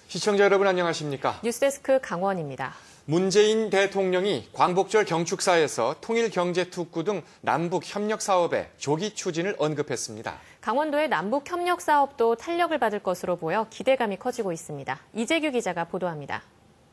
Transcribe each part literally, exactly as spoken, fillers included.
시청자 여러분 안녕하십니까? 뉴스데스크 강원입니다. 문재인 대통령이 광복절 경축사에서 통일경제특구 등 남북협력사업의 조기 추진을 언급했습니다. 강원도의 남북협력사업도 탄력을 받을 것으로 보여 기대감이 커지고 있습니다. 이재규 기자가 보도합니다.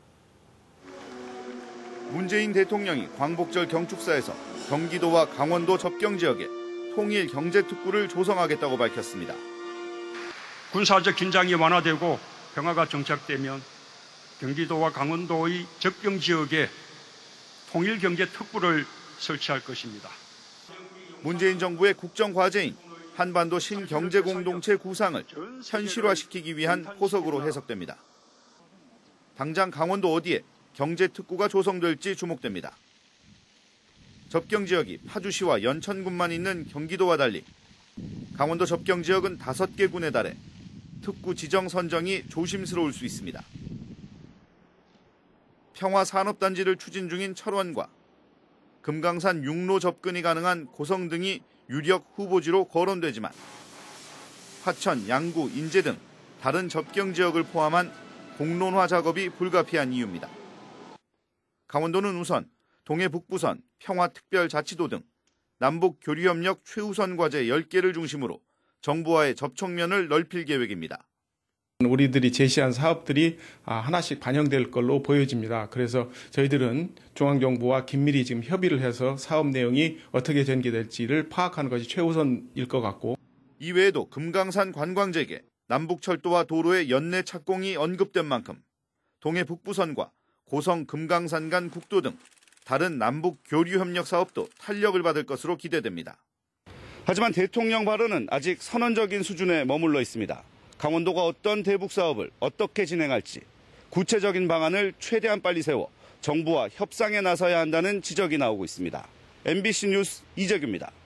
문재인 대통령이 광복절 경축사에서 경기도와 강원도 접경지역에 통일경제특구를 조성하겠다고 밝혔습니다. 군사적 긴장이 완화되고 평화가 정착되면 경기도와 강원도의 접경 지역에 통일경제특구를 설치할 것입니다. 문재인 정부의 국정과제인 한반도 신경제공동체 구상을 현실화시키기 위한 포석으로 해석됩니다. 당장 강원도 어디에 경제특구가 조성될지 주목됩니다. 접경 지역이 파주시와 연천군만 있는 경기도와 달리 강원도 접경 지역은 다섯 개 군에 달해 특구 지정 선정이 조심스러울 수 있습니다. 평화산업단지를 추진 중인 철원과 금강산 육로 접근이 가능한 고성 등이 유력 후보지로 거론되지만 화천, 양구, 인제 등 다른 접경 지역을 포함한 공론화 작업이 불가피한 이유입니다. 강원도는 우선 동해북부선, 평화특별자치도 등 남북 교류협력 최우선 과제 열 개를 중심으로 정부와의 접촉면을 넓힐 계획입니다. 우리들이 제시한 사업들이 하나씩 반영될 걸로 보여집니다. 그래서 저희들은 중앙정부와 긴밀히 지금 협의를 해서 사업 내용이 어떻게 전개될지를 파악하는 것이 최우선일 것 같고. 이외에도 금강산 관광재개, 남북철도와 도로의 연내 착공이 언급된 만큼 동해 북부선과 고성 금강산 간 국도 등 다른 남북 교류협력 사업도 탄력을 받을 것으로 기대됩니다. 하지만 대통령 발언은 아직 선언적인 수준에 머물러 있습니다. 강원도가 어떤 대북 사업을 어떻게 진행할지 구체적인 방안을 최대한 빨리 세워 정부와 협상에 나서야 한다는 지적이 나오고 있습니다. 엠비씨 뉴스 이재규입니다.